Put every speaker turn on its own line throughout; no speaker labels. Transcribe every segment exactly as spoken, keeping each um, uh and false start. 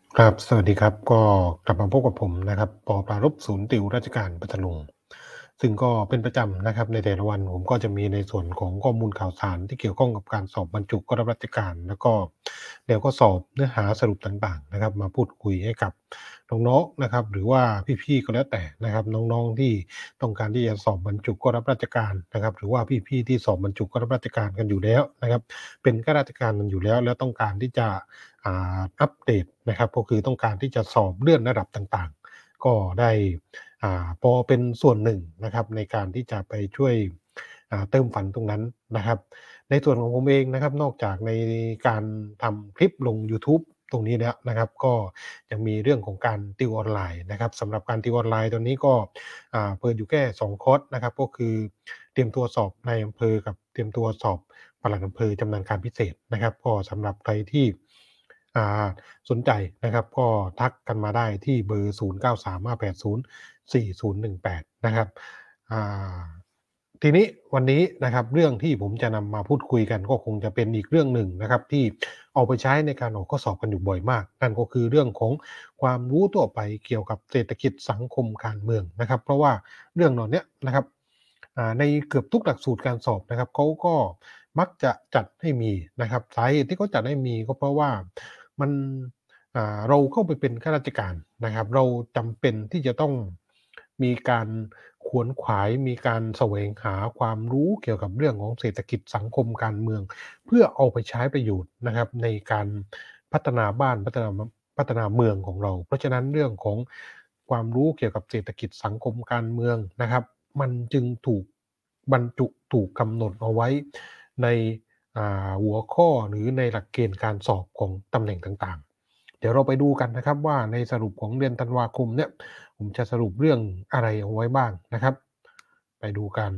ครับสวัสดีครับก็กลับมาพบกับผมนะครับปอปรารภศูนย์ติวราชการพัทลุงซึ่งก็เป็นประจำนะครับในแต่ละวันผมก็จะมีในส่วนของข้อมูลข่าวสารที่เกี่ยวข้องกับการสอบบรรจุเข้ารับราชการแล้วก็แนวข้อสอบเนื้อหาสรุปต่างๆนะครับมาพูดคุยให้กับน้องๆนะครับหรือว่าพี่ๆก็แล้วแต่นะครับน้องๆที่ต้องการที่จะสอบบรรจุเข้ารับราชการนะครับหรือว่าพี่ๆที่สอบบรรจุเข้ารับราชการกันอยู่แล้วนะครับเป็นข้าราชการกันอยู่แล้วแล้วต้องการที่จะ อ่าอัปเดตนะครับก็คือต้องการที่จะสอบเลื่อนระดับต่างๆก็ได้อ่าพอเป็นส่วนหนึ่งนะครับในการที่จะไปช่วยอ่าเติมฝันตรงนั้นนะครับในส่วนของผมเองนะครับนอกจากในการทำคลิปลงยูทูบตรงนี้แล้วนะครับก็ยังมีเรื่องของการติวออนไลน์นะครับสำหรับการติวออนไลน์ตอนนี้ก็อ่าเปิดอยู่แค่สองคอร์สนะครับก็คือเตรียมตัวสอบนายอำเภอกับเตรียมตัวสอบปลัดอำเภอชำนาญการพิเศษนะครับก็สำหรับใครที่ อ่าสนใจนะครับก็ทักกันมาได้ที่เบอร์ศูนย์ เก้า สาม ห้า แปด ศูนย์ สี่ ศูนย์ หนึ่ง แปดนะครับอ่าทีนี้วันนี้นะครับเรื่องที่ผมจะนำมาพูดคุยกันก็คงจะเป็นอีกเรื่องหนึ่งนะครับที่เอาไปใช้ในการออกข้อสอบกันอยู่บ่อยมากนั่นก็คือเรื่องของความรู้ทั่วไปเกี่ยวกับเศรษฐกิจสังคมการเมืองนะครับเพราะว่าเรื่องเหล่าเนี้ยนะครับอ่าในเกือบทุกหลักสูตรการสอบนะครับเขาก็มักจะจัดให้มีนะครับสาเหตุที่เขาจัดให้มีก็เพราะว่า มันอ่าเราเข้าไปเป็นข้าราชการนะครับเราจำเป็นที่จะต้องมีการขวนขวายมีการแสวงหาความรู้เกี่ยวกับเรื่องของเศรษฐกิจสังคมการเมืองเพื่อเอาไปใช้ประโยชน์นะครับในการพัฒนาบ้านพัฒนามพัฒนาเมืองของเราเพราะฉะนั้นเรื่องของความรู้เกี่ยวกับเศรษฐกิจสังคมการเมืองนะครับมันจึงถูกบรรจุถูกกำหนดเอาไว้ใน อ่าหัวข้อหรือในหลักเกณฑ์การสอบของตำแหน่งต่างๆเดี๋ยวเราไปดูกันนะครับว่าในสรุปของเดือนธันวาคมเนี่ยผมจะสรุปเรื่องอะไรเอาไว้บ้างนะครับไปดูกัน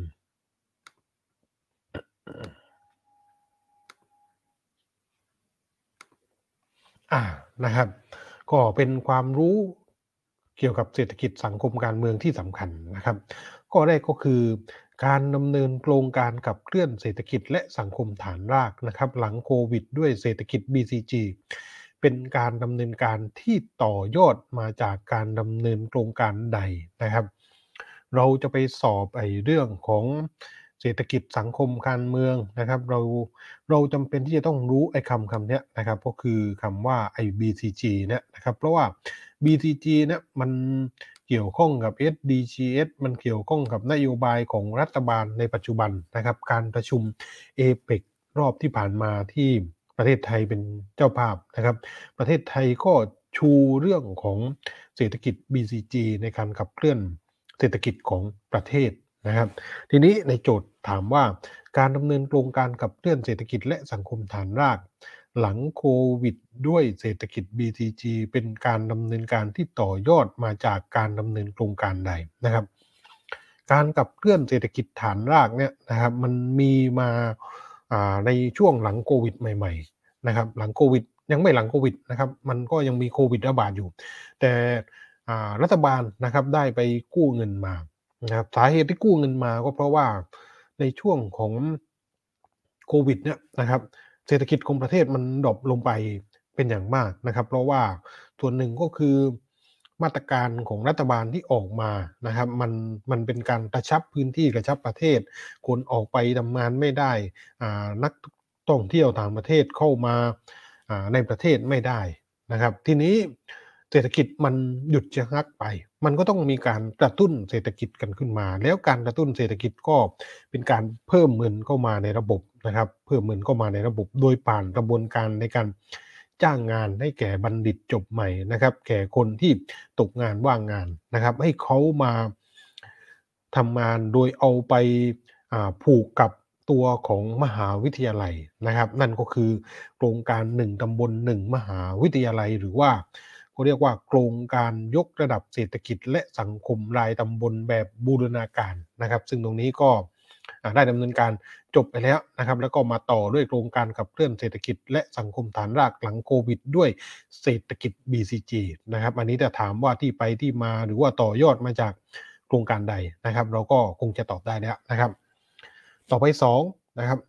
อานะครับก็เป็นความรู้เกี่ยวกับเศรษฐกิจสังคมการเมืองที่สำคัญนะครับข้อแรกก็คือการดำเนินโครงการขับเคลื่อนเศรษฐกิจและสังคมฐานรากนะครับหลังโควิดด้วยเศรษฐกิจ บี ซี จี เป็นการดำเนินการที่ต่อยอดมาจากการดำเนินโครงการใดนะครับเราจะไปสอบไอ้เรื่องของเศรษฐกิจสังคมการเมืองนะครับเราเราจำเป็นที่จะต้องรู้ไอ้คำคำเนี้ยนะครับก็คือคำว่าไอ้ บี ซี จี เนี่ยนะครับเพราะว่า บี ซี จี เนี่ยมันเกี่ยวข้องกับ เอส ดี จี เอส มันเกี่ยวข้องกับนโยบายของรัฐบาลในปัจจุบันนะครับการประชุม เอ เปค รอบที่ผ่านมาที่ประเทศไทยเป็นเจ้าภาพนะครับประเทศไทยก็ชูเรื่องของเศรษฐกิจ บี ซี จี ในการขับเคลื่อนเศรษฐกิจของประเทศนะครับทีนี้ในโจทย์ถามว่าการดำเนินโครงการขับเคลื่อนเศรษฐกิจและสังคมฐานรากหลังโควิดด้วยเศรษฐกิจ บี ซี จี เป็นการดำเนินการที่ต่อยอดมาจากการดำเนินโครงการใดนะครับ การขับเคลื่อนเศรษฐกิจฐานรากเนี่ยนะครับมันมีมาอ่าในช่วงหลังโควิดใหม่ๆนะครับหลังโควิดยังไม่หลังโควิดนะครับมันก็ยังมีโควิดระบาดอยู่แต่อ่ารัฐบาลนะครับได้ไปกู้เงินมานะครับสาเหตุที่กู้เงินมาก็เพราะว่าในช่วงของโควิดเนี่ยนะครับเศรษฐกิจของประเทศมันดรอปลงไปเป็นอย่างมากนะครับเพราะว่าส่วนหนึ่งก็คือมาตรการของรัฐบาลที่ออกมานะครับมันมันเป็นการกระชับพื้นที่กระชับประเทศคนออกไปทำงานไม่ได้อ่านักท่องเที่ยวต่างประเทศเข้ามาอ่าในประเทศไม่ได้นะครับทีนี้เศรษฐกิจมันหยุดชะงักไปมันก็ต้องมีการกระตุ้นเศรษฐกิจกันขึ้นมาแล้วการกระตุ้นเศรษฐกิจก็เป็นการเพิ่มเงินเข้ามาในระบบนะครับเพิ่มเงินเข้ามาในระบบโดยผ่านกระบวนการในการ จ้างงานให้แก่บัณฑิตจบใหม่นะครับแก่คนที่ตกงานว่างงานนะครับให้เขามาทำงานโดยเอาไปอ่าผูกกับตัวของมหาวิทยาลัยนะครับนั่นก็คือโครงการหนึ่งตำบลหนึ่งมหาวิทยาลัยหรือว่าเขาเรียกว่าโครงการยกระดับเศรษฐกิจและสังคมรายตำบลแบบบูรณาการนะครับซึ่งตรงนี้ก็อ่าได้ดำเนินการ จบไปแล้วนะครับแล้วก็มาต่อด้วยโครงการขับเคลื่อนเศรษฐกิจและสังคมฐานรากหลังโควิดด้วยเศรษฐกิจ บี ซี จี นะครับอันนี้ถ้าถามว่าที่ไปที่มาหรือว่าต่อยอดมาจากโครงการใดนะครับเราก็คงจะตอบได้แล้วนะครับต่อไปสองนะครับ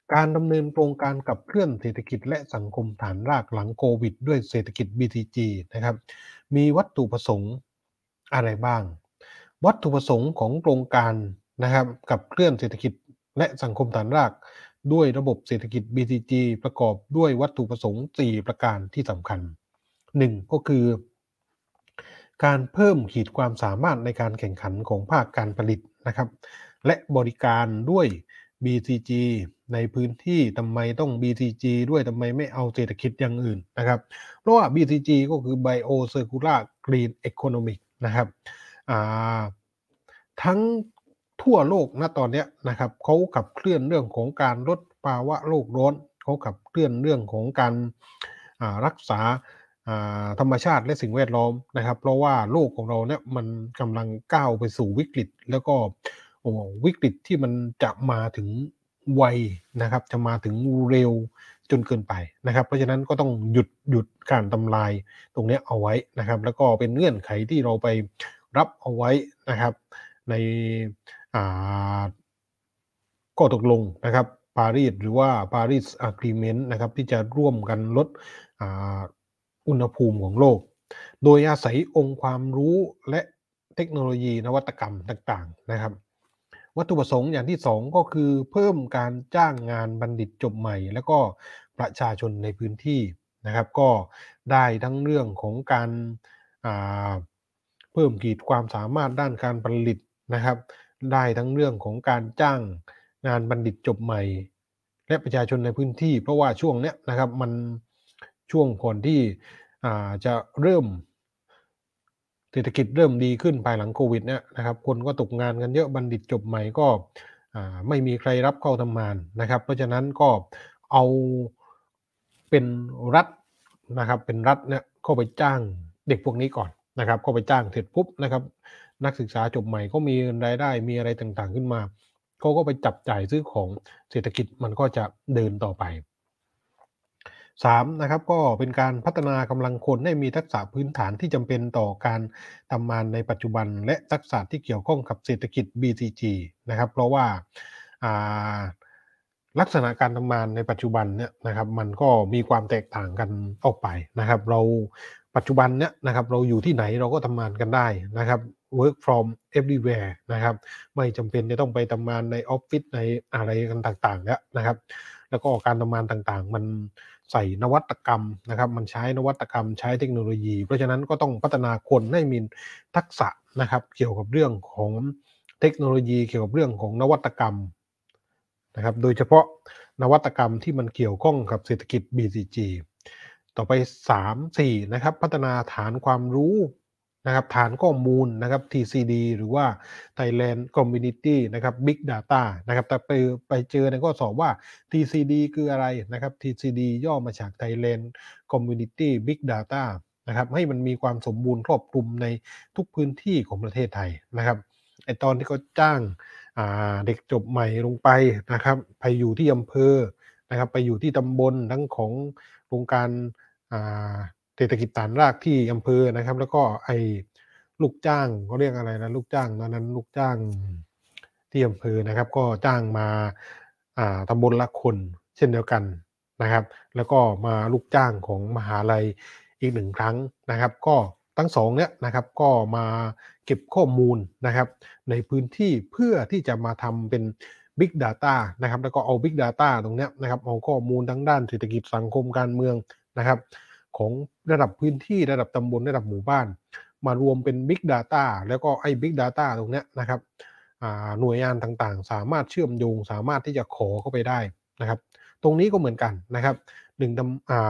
การดำเนินโครงการขับเคลื่อนเศรษฐกิจและสังคมฐานรากหลังโควิดด้วยเศรษฐกิจ บี ที จี นะครับมีวัตถุประสงค์อะไรบ้างวัตถุประสงค์ของโครงการนะครับขับเคลื่อนเศรษฐกิจและสังคมฐานรากด้วยระบบเศรษฐกิจ บี ที จี ประกอบด้วยวัตถุประสงค์สี่ประการที่สำคัญหนึ่งก็คือการเพิ่มขีดความสามารถในการแข่งขันของภาคการผลิตนะครับและบริการด้วย บี ที จี ในพื้นที่ทำไมต้อง บี ที จี ด้วยทำไมไม่เอาเศรษฐกิจอย่างอื่นนะครับเพราะว่า บี ที จี ก็คือ Bio Circular Green Economic นะครับอ่าทั้งทั่วโลกณตอนเนี้ยนะครับเขาขับเคลื่อนเรื่องของการลดภาวะโลกร้อนเขาขับเคลื่อนเรื่องของการอ่ารักษาอ่าธรรมชาติและสิ่งแวดล้อมนะครับเพราะว่าโลกของเราเนี่ยมันกำลังก้าวไปสู่วิกฤตแล้วก็ โอ้วิกฤตที่มันจะมาถึงไวนะครับจะมาถึงเร็วจนเกินไปนะครับเพราะฉะนั้นก็ต้องหยุดหยุดการทำลายตรงเนี้ยเอาไว้นะครับแล้วก็เป็นเงื่อนไขที่เราไปรับเอาไว้นะครับในอ่าข้อตกลงนะครับปารีสหรือว่า Paris Agreement นะครับที่จะร่วมกันลดอ่าอุณหภูมิของโลกโดยอาศัยองค์ความรู้และเทคโนโลยีนวัตกรรมต่างๆนะครับ วัตถุประสงค์อย่างที่สองก็คือเพิ่มการจ้างงานบัณฑิตจบใหม่แล้วก็ประชาชนในพื้นที่นะครับก็ได้ทั้งเรื่องของการอ่าเพิ่มขีดความสามารถด้านการผลิตนะครับได้ทั้งเรื่องของการจ้างงานบัณฑิตจบใหม่และประชาชนในพื้นที่เพราะว่าช่วงเนี้ยนะครับมันช่วงก่อนที่อ่าจะเริ่ม เศรษฐกิจเริ่มดีขึ้นภายหลังโควิดเนี่ยนะครับคนก็ตกงานกันเยอะบัณฑิตจบใหม่ก็อ่าไม่มีใครรับเข้าทำงานนะครับเพราะฉะนั้นก็เอาเป็นรัฐนะครับเป็นรัฐเนี่ยเข้าไปจ้างเด็กพวกนี้ก่อนนะครับเข้าไปจ้างเสร็จปุ๊บนะครับนักศึกษาจบใหม่ก็มีรายได้มีอะไรต่างๆขึ้นมาเขาก็ไปจับจ่ายซื้อของเศรษฐกิจมันก็จะเดินต่อไป สามนะครับก็เป็นการพัฒนากำลังคนให้มีทักษะพื้นฐานที่จำเป็นต่อการทำงานในปัจจุบันและทักษะที่เกี่ยวข้องกับเศรษฐกิจ บี ที จี นะครับเพราะว่าอ่าลักษณะการทำงานในปัจจุบันเนี่ยนะครับมันก็มีความแตกต่างกันออกไปนะครับเราปัจจุบันเนี่ยนะครับเราอยู่ที่ไหนเราก็ทำงานกันได้นะครับ work from everywhere นะครับไม่จำเป็นจะต้องไปทำงานในออฟฟิศในอะไรกันต่างๆแล้วนะครับแล้วก็การทำงานต่างๆมัน ใส่นวัตกรรมนะครับมันใช้นวัตกรรมใช้เทคโนโลยีเพราะฉะนั้นก็ต้องพัฒนาคนให้มีทักษะนะครับเกี่ยวกับเรื่องของเทคโนโลยีเกี่ยวกับเรื่องของนวัตกรรมนะครับโดยเฉพาะนวัตกรรมที่มันเกี่ยวข้องกับเศรษฐกิจ บี ซี จี ต่อไปสาม สี่นะครับพัฒนาฐานความรู้นะครับฐานข้อมูลนะครับ ที ซี ดี หรือว่า Thailand Community นะครับ Big Data นะครับแต่ไปไปเจอในข้อสอบว่า ที ซี ดี คืออะไรนะครับ ที ซี ดี ย่อมาจาก Thailand Community Big Data นะครับให้มันมีความสมบูรณ์ครอบคลุมในทุกพื้นที่ของประเทศไทยนะครับไอตอนที่เขาจ้างเด็กจบใหม่ลงไปนะครับไปอยู่ที่อำเภอนะครับไปอยู่ที่ตำบลทั้งของโครงการเศรษฐกิจฐานรากที่อำเภอนะครับแล้วก็ไอลูกจ้างเขาเรียกอะไรนะลูกจ้างตอนนั้นลูกจ้างที่อำเภอนะครับก็จ้างมาตำบลละคนเช่นเดียวกันนะครับแล้วก็มาลูกจ้างของมหาลัยอีกหนึ่งครั้งนะครับก็ทั้งสองเนี้ยนะครับก็มาเก็บข้อมูลนะครับในพื้นที่เพื่อที่จะมาทำเป็น Big Data นะครับแล้วก็เอา Big Data ตรงเนี้ยนะครับเอาข้อมูลทั้งด้านเศรษฐกิจสังคมการเมืองนะครับของระดับพื้นที่ระดับตำบลระดับหมู่บ้านมารวมเป็น Big Data แล้วก็ไอ้ Big Data ตรงเนี้ยนะครับหน่วยงานต่างๆสามารถเชื่อมโยงสามารถที่จะขอเข้าไปได้นะครับตรงนี้ก็เหมือนกันนะครับหนึ่ง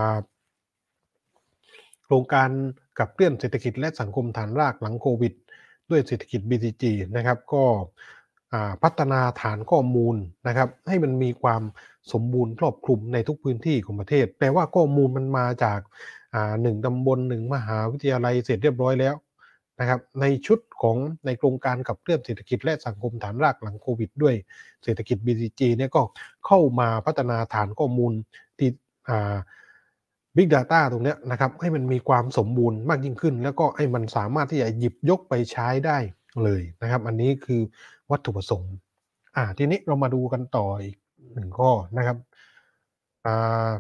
โครงการขับเคลื่อนเศรษฐกิจและสังคมฐานรากหลังโควิดด้วยเศรษฐกิจ บี ซี จี นะครับก็พัฒนาฐานข้อมูลนะครับให้มันมีความสมบูรณ์ครอบคลุมในทุกพื้นที่ของประเทศแปลว่าข้อมูลมันมาจากหนึ่งตำบลหนึ่งมหาวิทยาลัยเสร็จเรียบร้อยแล้วนะครับในชุดของในโครงการขับเคลื่อนเศรษฐกิจและสังคมฐานรากหลังโควิดด้วยเศรษฐกิจ บี ซี จี เนี่ยก็เข้ามาพัฒนาฐานข้อมูลที่Big Data ตรงนี้นะครับให้มันมีความสมบูรณ์มากยิ่งขึ้นแล้วก็ให้มันสามารถที่จะหยิบยกไปใช้ได้เลยนะครับอันนี้คือวัตถุประสงค์อ่าทีนี้เรามาดูกันต่ออีกหนึ่งข้อนะครับอ่า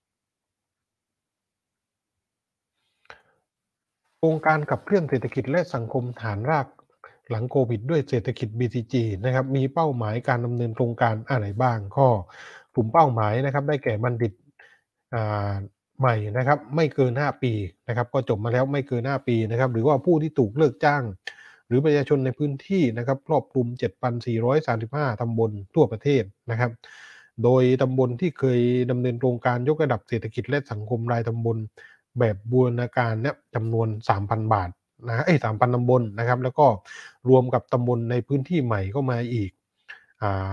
โครงการขับเคลื่อนเศรษฐกิจและสังคมฐานรากหลังโควิดด้วยเศรษฐกิจ บี ซี จี นะครับมีเป้าหมายการดำเนินโครงการอะไรบ้างก็กลุ่มเป้าหมายนะครับได้แก่บัณฑิตอ่าใหม่นะครับไม่เกินห้าปีนะครับก็จบมาแล้วไม่เกินห้าปีนะครับหรือว่าผู้ที่ถูกเลิกจ้างหรือประชาชนในพื้นที่นะครับครอบคลุมเจ็ดพันสี่ร้อยสามสิบห้าตำบลทั่วประเทศนะครับโดยตำบลที่เคยดำเนินโครงการยกระดับเศรษฐกิจและสังคมรายตำบล แบบบูรณาการเนี่ยจำนวน สามพัน บาทนะเอ๊ยสามพันตำบลนะครับแล้วก็รวมกับตำบลในพื้นที่ใหม่เข้ามาอีกอ่า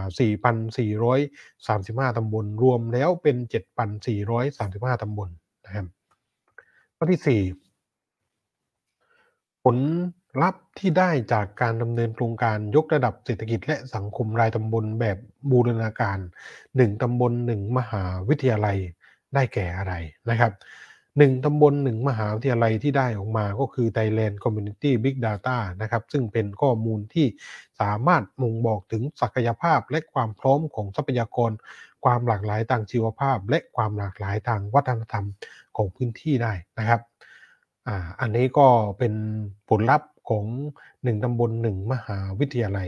สี่พันสี่ร้อยสามสิบห้าตำบลรวมแล้วเป็นเจ็ดพันสี่ร้อยสามสิบห้าตำบลนะครับข้อที่สี่ ผลลัพธ์ที่ได้จากการดำเนินโครงการยกระดับเศรษฐกิจและสังคมรายตำบลแบบบูรณาการหนึ่งตำบลหนึ่งมหาวิทยาลัยได้แก่อะไรนะครับหนึ่งตำบลหนึ่งมหาวิทยาลัยที่ได้ออกมาก็คือ Thailand Community Big Data นะครับซึ่งเป็นข้อมูลที่สามารถบ่งบอกถึงศักยภาพและความพร้อมของทรัพยากรความหลากหลายทางชีวภาพและความหลากหลายทางวัฒนธรรมของพื้นที่ได้นะครับ อ่าอันนี้ก็เป็นผลลัพธ์ของหนึ่งตำบลหนึ่งมหาวิทยาลัย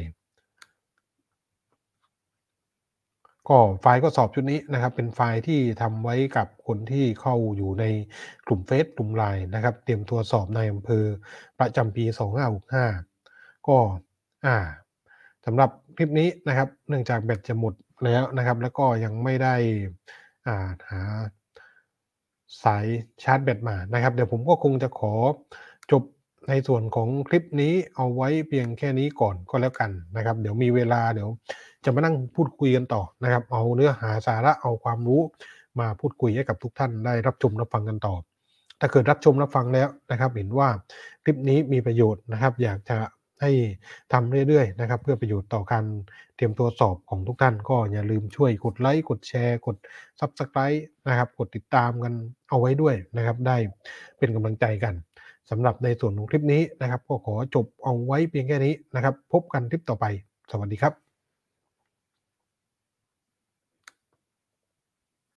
ก็ไฟล์ข้อสอบชุดนี้นะครับเป็นไฟล์ที่ทำไว้กับคนที่เข้าอยู่ในกลุ่มเฟซกลุ่ม ไลน์ นะครับเตรียมตัวสอบนายอำเภอประจำปีสองพันห้าร้อยหกสิบห้าก็อ่าสำหรับคลิปนี้นะครับเนื่องจากแบตจะหมดแล้วนะครับแล้วก็ยังไม่ได้อ่าหา สายชาร์จแบตมานะครับเดี๋ยวผมก็คงจะขอจบในส่วนของคลิปนี้เอาไว้เพียงแค่นี้ก่อนก็แล้วกันนะครับเดี๋ยวมีเวลาเดี๋ยวจะมานั่งพูดคุยกันต่อนะครับเอาเนื้อหาสาระเอาความรู้มาพูดคุยให้กับทุกท่านได้รับชมรับฟังกันต่อถ้าเกิดรับชมรับฟังแล้วนะครับเห็นว่าคลิปนี้มีประโยชน์นะครับอยากจะให้ทำเรื่อยๆนะครับเพื่อประโยชน์ต่อการเตรียมตัวสอบของทุกท่านก็อย่าลืมช่วยกดไลค์กดแชร์กด Subscribe นะครับกดติดตามกันเอาไว้ด้วยนะครับได้เป็นกำลังใจกันสำหรับในส่วนของคลิปนี้นะครับก็ขอจบเอาไว้เพียงแค่นี้นะครับพบกันคลิปต่อไปสวัสดีครับ